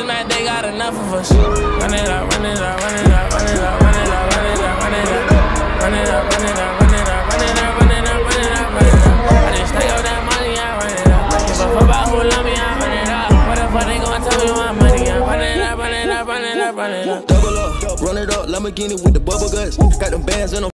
niggas mad, they got enough of us. Run it up, run it up, run it up, run it up, run it up, run it up, run it up. Run it up, run it up, run it up, run it up, run it up, run it up, run it up. I just stack up that money, I run it up. Give a fuck about who love me, I run it up. What the fuck they gon' tell me my money? I run it up, run it up, run it up, run it up. Double up, run it up, Lamborghini with the bubble guts. Got them bands in them.